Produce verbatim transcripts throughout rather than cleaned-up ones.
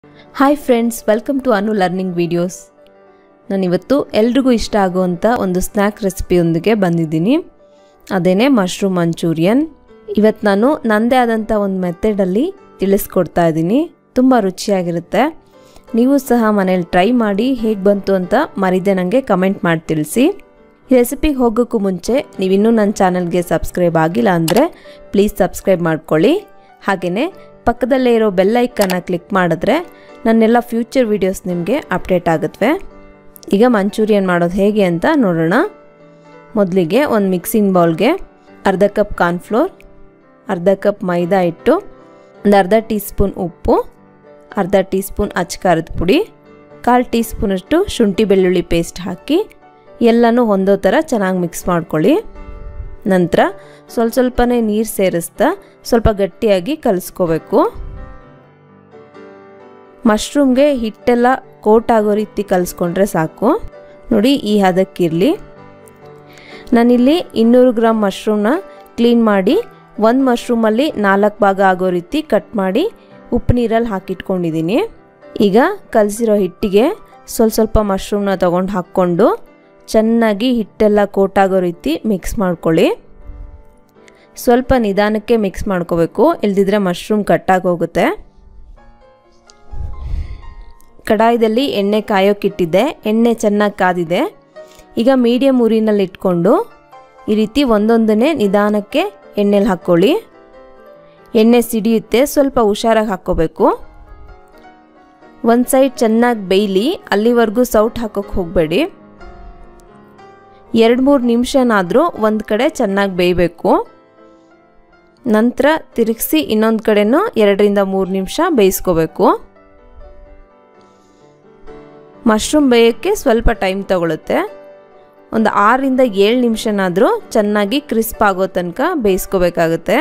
Hi friends, welcome to Anu learning videos. ನಾನಿವತ್ತು ಎಲ್ರಿಗೂ ಇಷ್ಟ ಆಗುವಂಥ ಒಂದು ಸ್ನ್ಯಾಕ್ ರೆಸಿಪಿಯೊಂದಿಗೆ ಬಂದಿದ್ದೀನಿ. ಅದೇನೇ ಮಶ್ರೂಮ್ ಮಂಚೂರಿಯನ್. ಇವತ್ತು ನಾನು ನನ್ನದೇ ಆದಂಥ ಒಂದು ಮೆಥಡಲ್ಲಿ ತಿಳಿಸ್ಕೊಡ್ತಾ ಇದ್ದೀನಿ. ತುಂಬ ರುಚಿಯಾಗಿರುತ್ತೆ. ನೀವು ಸಹ ಮನೇಲಿ ಟ್ರೈ ಮಾಡಿ ಹೇಗೆ ಬಂತು ಅಂತ ಮರಿದೆ ನನಗೆ ಕಮೆಂಟ್ ಮಾಡಿ ತಿಳಿಸಿ. ಈ ರೆಸಿಪಿಗೆ ಹೋಗೋಕ್ಕೂ ಮುಂಚೆ ನೀವಿನ್ನೂ ನನ್ನ ಚಾನಲ್ಗೆ ಸಬ್ಸ್ಕ್ರೈಬ್ ಆಗಿಲ್ಲ ಅಂದರೆ ಪ್ಲೀಸ್ ಸಬ್ಸ್ಕ್ರೈಬ್ ಮಾಡ್ಕೊಳ್ಳಿ. ಹಾಗೆಯೇ ಪಕ್ಕದಲ್ಲೇ ಇರೋ ಬೆಲ್ ಐಕನ್ನ ಕ್ಲಿಕ್ ಮಾಡಿದ್ರೆ ನನ್ನೆಲ್ಲ ಫ್ಯೂಚರ್ ವೀಡಿಯೋಸ್ ನಿಮಗೆ ಅಪ್ಡೇಟ್ ಆಗುತ್ತವೆ. ಈಗ ಮಂಚೂರಿಯನ್ ಮಾಡೋದು ಹೇಗೆ ಅಂತ ನೋಡೋಣ. ಮೊದಲಿಗೆ ಒಂದು ಮಿಕ್ಸಿಂಗ್ ಬೌಲ್ಗೆ ಅರ್ಧ ಕಪ್ ಕಾರ್ನ್ಫ್ಲೋರ್, ಅರ್ಧ ಕಪ್ ಮೈದಾ ಹಿಟ್ಟು, ಒಂದು ಅರ್ಧ ಟೀ ಸ್ಪೂನ್ ಉಪ್ಪು, ಅರ್ಧ ಟೀ ಸ್ಪೂನ್ ಅಚ್ಚ ಖಾರದ ಪುಡಿ, ಕಾಲು ಟೀ ಸ್ಪೂನಷ್ಟು ಶುಂಠಿ ಬೆಳ್ಳುಳ್ಳಿ ಪೇಸ್ಟ್ ಹಾಕಿ ಎಲ್ಲನೂ ಹೊಂದೋ ಥರ ಚೆನ್ನಾಗಿ ಮಿಕ್ಸ್ ಮಾಡ್ಕೊಳ್ಳಿ. ನಂತರ ಸ್ವಲ್ಪ ಸ್ವಲ್ಪನೇ ನೀರು ಸೇರಿಸ್ತಾ ಸ್ವಲ್ಪ ಗಟ್ಟಿಯಾಗಿ ಕಲಿಸ್ಕೋಬೇಕು. ಮಶ್ರೂಮ್ಗೆ ಹಿಟ್ಟೆಲ್ಲ ಕೋಟ್ ಆಗೋ ರೀತಿ ಕಲಿಸ್ಕೊಂಡ್ರೆ ಸಾಕು. ನೋಡಿ, ಈ ಹದಕ್ಕಿರಲಿ. ನಾನಿಲ್ಲಿ ಇನ್ನೂರು ಗ್ರಾಮ್ ಮಶ್ರೂಮ್ನ ಕ್ಲೀನ್ ಮಾಡಿ ಒಂದು ಮಶ್ರೂಮಲ್ಲಿ ನಾಲ್ಕು ಭಾಗ ಆಗೋ ರೀತಿ ಕಟ್ ಮಾಡಿ ಉಪ್ಪು ನೀರಲ್ಲಿ ಹಾಕಿಟ್ಕೊಂಡಿದ್ದೀನಿ. ಈಗ ಕಲಸಿರೋ ಹಿಟ್ಟಿಗೆ ಸ್ವಲ್ಪ ಸ್ವಲ್ಪ ಮಶ್ರೂಮ್ನ ತೊಗೊಂಡು ಹಾಕ್ಕೊಂಡು ಚೆನ್ನಾಗಿ ಹಿಟ್ಟೆಲ್ಲ ಕೋಟ್ ಆಗೋ ರೀತಿ ಮಿಕ್ಸ್ ಮಾಡ್ಕೊಳ್ಳಿ. ಸ್ವಲ್ಪ ನಿಧಾನಕ್ಕೆ ಮಿಕ್ಸ್ ಮಾಡ್ಕೋಬೇಕು, ಇಲ್ದಿದ್ರೆ ಮಶ್ರೂಮ್ ಕಟ್ಟಾಗಿ ಹೋಗುತ್ತೆ. ಕಡಾಯಿದಲ್ಲಿ ಎಣ್ಣೆ ಕಾಯೋಕ್ಕಿಟ್ಟಿದ್ದೆ. ಎಣ್ಣೆ ಚೆನ್ನಾಗಿ ಕಾದಿದೆ. ಈಗ ಮೀಡಿಯಮ್ ಉರಿನಲ್ಲಿ ಇಟ್ಕೊಂಡು ಈ ರೀತಿ ಒಂದೊಂದನ್ನೇ ನಿಧಾನಕ್ಕೆ ಎಣ್ಣೆಲಿ ಹಾಕ್ಕೊಳ್ಳಿ. ಎಣ್ಣೆ ಸಿಡಿಯುತ್ತೆ, ಸ್ವಲ್ಪ ಹುಷಾರಾಗಿ ಹಾಕ್ಕೋಬೇಕು. ಒಂದು ಸೈಡ್ ಚೆನ್ನಾಗಿ ಬೇಯಲಿ, ಅಲ್ಲಿವರೆಗೂ ಸೌಟ್ ಹಾಕೋಕ್ಕೆ ಹೋಗಬೇಡಿ. ಎರಡು ಮೂರು ನಿಮಿಷನಾದರೂ ಒಂದು ಕಡೆ ಚೆನ್ನಾಗಿ ಬೇಯಬೇಕು. ನಂತರ ತಿರುಗಿಸಿ ಇನ್ನೊಂದು ಕಡೆನೂ ಎರಡರಿಂದ ಮೂರು ನಿಮಿಷ ಬೇಯಿಸ್ಕೋಬೇಕು. ಮಶ್ರೂಮ್ ಬೇಯೋಕ್ಕೆ ಸ್ವಲ್ಪ ಟೈಮ್ ತಗೊಳುತ್ತೆ. ಒಂದು ಆರರಿಂದ ಏಳು ನಿಮಿಷನಾದರೂ ಚೆನ್ನಾಗಿ ಕ್ರಿಸ್ಪ್ ಆಗೋ ತನಕ ಬೇಯಿಸ್ಕೋಬೇಕಾಗುತ್ತೆ.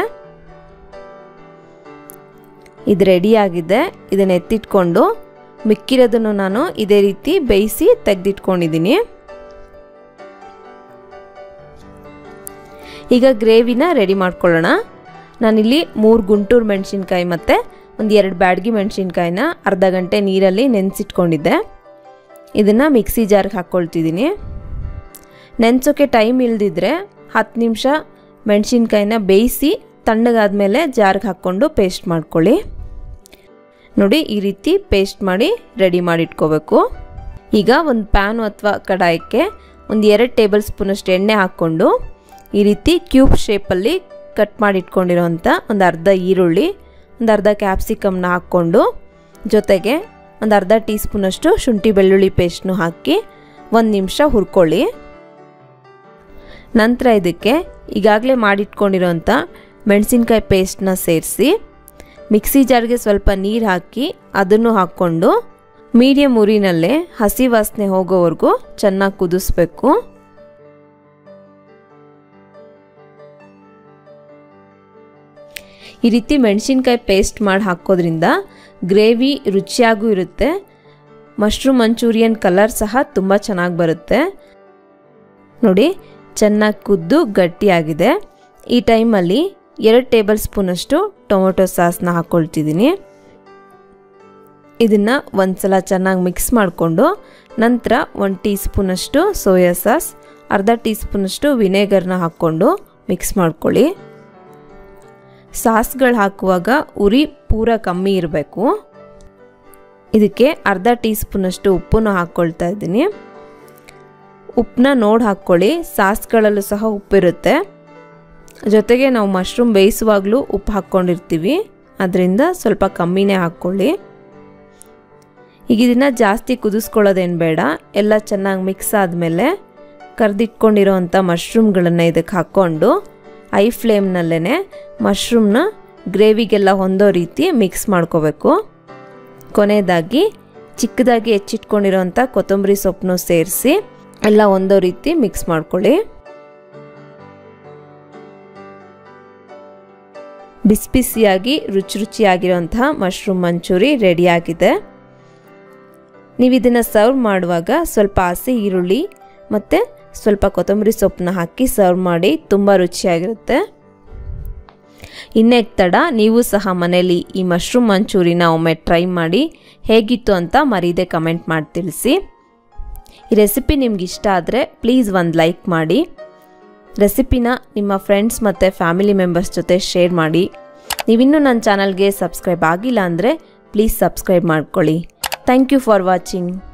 ಇದು ರೆಡಿಯಾಗಿದೆ. ಇದನ್ನು ಎತ್ತಿಟ್ಕೊಂಡು ಮಿಕ್ಕಿರೋದನ್ನು ನಾನು ಇದೇ ರೀತಿ ಬೇಯಿಸಿ ತೆಗೆದಿಟ್ಕೊಂಡಿದ್ದೀನಿ. ಈಗ ಗ್ರೇವಿನ ರೆಡಿ ಮಾಡ್ಕೊಳ್ಳೋಣ. ನಾನಿಲ್ಲಿ ಮೂರು ಗುಂಟೂರು ಮೆಣಸಿನ್ಕಾಯಿ ಮತ್ತು ಒಂದು ಎರಡು ಬ್ಯಾಡಗಿ ಮೆಣಸಿನ್ಕಾಯಿನ ಅರ್ಧ ಗಂಟೆ ನೀರಲ್ಲಿ ನೆನೆಸಿಟ್ಕೊಂಡಿದ್ದೆ. ಇದನ್ನು ಮಿಕ್ಸಿ ಜಾರ್ಗೆ ಹಾಕ್ಕೊಳ್ತಿದ್ದೀನಿ. ನೆನೆಸೋಕ್ಕೆ ಟೈಮ್ ಇಲ್ದಿದ್ರೆ ಹತ್ತು ನಿಮಿಷ ಮೆಣಸಿನ್ಕಾಯಿನ ಬೇಯಿಸಿ ತಣ್ಣಗಾದ್ಮೇಲೆ ಜಾರ್ಗೆ ಹಾಕ್ಕೊಂಡು ಪೇಸ್ಟ್ ಮಾಡ್ಕೊಳ್ಳಿ. ನೋಡಿ, ಈ ರೀತಿ ಪೇಸ್ಟ್ ಮಾಡಿ ರೆಡಿ ಮಾಡಿಟ್ಕೋಬೇಕು. ಈಗ ಒಂದು ಪ್ಯಾನು ಅಥವಾ ಕಡಾಯಕ್ಕೆ ಒಂದು ಎರಡು ಟೇಬಲ್ ಸ್ಪೂನಷ್ಟು ಎಣ್ಣೆ ಹಾಕ್ಕೊಂಡು ಈ ರೀತಿ ಕ್ಯೂಬ್ ಶೇಪಲ್ಲಿ ಕಟ್ ಮಾಡಿ ಇಟ್ಕೊಂಡಿರೋಂಥ ಒಂದು ಅರ್ಧ ಈರುಳ್ಳಿ, ಒಂದು ಅರ್ಧ ಕ್ಯಾಪ್ಸಿಕಮ್ನ ಹಾಕ್ಕೊಂಡು ಜೊತೆಗೆ ಒಂದು ಅರ್ಧ ಟೀ ಸ್ಪೂನಷ್ಟು ಶುಂಠಿ ಬೆಳ್ಳುಳ್ಳಿ ಪೇಸ್ಟ್ನು ಹಾಕಿ ಒಂದು ನಿಮಿಷ ಹುರ್ಕೊಳ್ಳಿ. ನಂತರ ಇದಕ್ಕೆ ಈಗಾಗಲೇ ಮಾಡಿಟ್ಕೊಂಡಿರೋಂಥ ಮೆಣಸಿನ್ಕಾಯಿ ಪೇಸ್ಟ್ನ ಸೇರಿಸಿ ಮಿಕ್ಸಿ ಜಾರ್ಗೆ ಸ್ವಲ್ಪ ನೀರು ಹಾಕಿ ಅದನ್ನು ಹಾಕ್ಕೊಂಡು ಮೀಡಿಯಮ್ ಉರಿನಲ್ಲೇ ಹಸಿ ವಾಸನೆ ಹೋಗೋವರೆಗೂ ಚೆನ್ನಾಗಿ ಕುದಿಸ್ಬೇಕು. ಈ ರೀತಿ ಮೆಣಸಿನ್ಕಾಯಿ ಪೇಸ್ಟ್ ಮಾಡಿ ಹಾಕೋದ್ರಿಂದ ಗ್ರೇವಿ ರುಚಿಯಾಗೂ ಇರುತ್ತೆ. ಮಶ್ರೂಮ್ ಮಂಚೂರಿಯನ್ ಕಲರ್ ಸಹ ತುಂಬ ಚೆನ್ನಾಗಿ ಬರುತ್ತೆ. ನೋಡಿ, ಚೆನ್ನಾಗಿ ಕುದ್ದು ಗಟ್ಟಿಯಾಗಿದೆ. ಈ ಟೈಮಲ್ಲಿ ಎರಡು ಟೇಬಲ್ ಸ್ಪೂನಷ್ಟು ಟೊಮೊಟೊ ಸಾಸ್ನ ಹಾಕ್ಕೊಳ್ತಿದ್ದೀನಿ. ಇದನ್ನು ಒಂದು ಸಲ ಚೆನ್ನಾಗಿ ಮಿಕ್ಸ್ ಮಾಡಿಕೊಂಡು ನಂತರ ಒಂದು ಟೀ ಸ್ಪೂನಷ್ಟು ಸೋಯಾ ಸಾಸ್, ಅರ್ಧ ಟೀ ಸ್ಪೂನಷ್ಟು ವಿನೆಗರ್ನ ಹಾಕ್ಕೊಂಡು ಮಿಕ್ಸ್ ಮಾಡ್ಕೊಳ್ಳಿ. ಸಾಸ್ಗಳು ಹಾಕುವಾಗ ಉರಿ ಪೂರ ಕಮ್ಮಿ ಇರಬೇಕು. ಇದಕ್ಕೆ ಅರ್ಧ ಟೀ ಸ್ಪೂನಷ್ಟು ಉಪ್ಪನ್ನು ಹಾಕ್ಕೊಳ್ತಾ ಇದ್ದೀನಿ. ಉಪ್ಪನ್ನ ನೋಡಿ ಹಾಕ್ಕೊಳ್ಳಿ. ಸಾಸ್ಗಳಲ್ಲೂ ಸಹ ಉಪ್ಪಿರುತ್ತೆ. ಜೊತೆಗೆ ನಾವು ಮಶ್ರೂಮ್ ಬೇಯಿಸುವಾಗಲೂ ಉಪ್ಪು ಹಾಕ್ಕೊಂಡಿರ್ತೀವಿ, ಅದರಿಂದ ಸ್ವಲ್ಪ ಕಮ್ಮಿನೇ ಹಾಕ್ಕೊಳ್ಳಿ. ಈಗ ಇದನ್ನು ಜಾಸ್ತಿ ಕುದಿಸ್ಕೊಳ್ಳೋದೇನು ಬೇಡ. ಎಲ್ಲ ಚೆನ್ನಾಗಿ ಮಿಕ್ಸ್ ಆದಮೇಲೆ ಕರೆದಿಟ್ಕೊಂಡಿರೋ ಅಂಥ ಮಶ್ರೂಮ್ಗಳನ್ನು ಇದಕ್ಕೆ ಹಾಕ್ಕೊಂಡು ಐ ಫ್ಲೇಮ್ನಲ್ಲೇ ಮಶ್ರೂಮ್ನ ಗ್ರೇವಿಗೆಲ್ಲ ಹೊಂದೋ ರೀತಿ ಮಿಕ್ಸ್ ಮಾಡ್ಕೋಬೇಕು. ಕೊನೆಯದಾಗಿ ಚಿಕ್ಕದಾಗಿ ಹೆಚ್ಚಿಟ್ಕೊಂಡಿರೋಂಥ ಕೊತ್ತಂಬರಿ ಸೊಪ್ಪನ್ನು ಸೇರಿಸಿ ಎಲ್ಲ ಹೊಂದೋ ರೀತಿ ಮಿಕ್ಸ್ ಮಾಡ್ಕೊಳ್ಳಿ. ಬಿಸಿ ಬಿಸಿಯಾಗಿ ರುಚಿ ರುಚಿಯಾಗಿರೋಂತಹ ಮಶ್ರೂಮ್ ಮಂಚೂರಿ ರೆಡಿಯಾಗಿದೆ. ನೀವು ಇದನ್ನು ಸರ್ವ್ ಮಾಡುವಾಗ ಸ್ವಲ್ಪ ಹಸಿ ಈರುಳ್ಳಿ ಮತ್ತು ಸ್ವಲ್ಪ ಕೊತ್ತಂಬರಿ ಸೊಪ್ಪನ್ನ ಹಾಕಿ ಸರ್ವ್ ಮಾಡಿ, ತುಂಬ ರುಚಿಯಾಗಿರುತ್ತೆ. ಇನ್ನೇಕ್ ತಡ ನೀವು ಸಹ ಮನೇಲಿ ಈ ಮಶ್ರೂಮ್ ಮಂಚೂರಿನ ಒಮ್ಮೆ ಟ್ರೈ ಮಾಡಿ ಹೇಗಿತ್ತು ಅಂತ ಮರೀದೆ ಕಮೆಂಟ್ ಮಾಡಿ ತಿಳಿಸಿ. ಈ ರೆಸಿಪಿ ನಿಮ್ಗೆ ಇಷ್ಟ ಆದರೆ ಪ್ಲೀಸ್ ಒಂದು ಲೈಕ್ ಮಾಡಿ. ರೆಸಿಪಿನ ನಿಮ್ಮ ಫ್ರೆಂಡ್ಸ್ ಮತ್ತು ಫ್ಯಾಮಿಲಿ ಮೆಂಬರ್ಸ್ ಜೊತೆ ಶೇರ್ ಮಾಡಿ. ನೀವಿನ್ನೂ ನನ್ನ ಚಾನಲ್ಗೆ ಸಬ್ಸ್ಕ್ರೈಬ್ ಆಗಿಲ್ಲ ಅಂದರೆ ಪ್ಲೀಸ್ ಸಬ್ಸ್ಕ್ರೈಬ್ ಮಾಡ್ಕೊಳ್ಳಿ. Thank you for watching.